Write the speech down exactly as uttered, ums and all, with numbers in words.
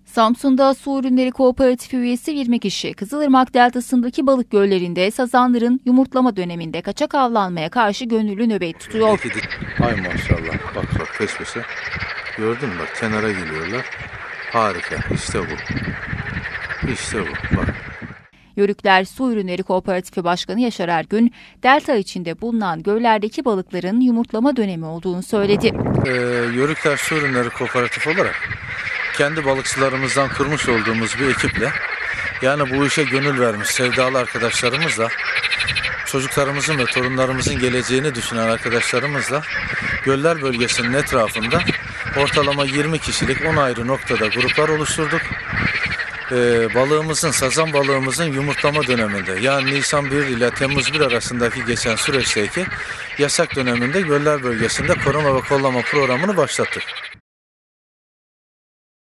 Samsun'da Su Ürünleri Kooperatifi üyesi yirmi kişi, Kızılırmak Deltası'ndaki balık göllerinde sazanların yumurtlama döneminde kaçak avlanmaya karşı gönüllü nöbet tutuyor. Ay maşallah, bak bak peş peşe. Gördün mü bak, kenara geliyorlar. Harika, işte bu. İşte bu, bak. Yörükler Su Ürünleri Kooperatifi Başkanı Yaşar Ergün, delta içinde bulunan göllerdeki balıkların yumurtlama dönemi olduğunu söyledi. Ee, Yörükler Su Ürünleri Kooperatifi olarak kendi balıkçılarımızdan kurmuş olduğumuz bir ekiple, yani bu işe gönül vermiş sevdalı arkadaşlarımızla, çocuklarımızın ve torunlarımızın geleceğini düşünen arkadaşlarımızla göller bölgesinin etrafında ortalama yirmi kişilik on ayrı noktada gruplar oluşturduk. Ee, balığımızın, sazan balığımızın yumurtlama döneminde, yani Nisan bir ile Temmuz bir arasındaki geçen süreçteki yasak döneminde göller bölgesinde koruma ve kollama programını başlattık.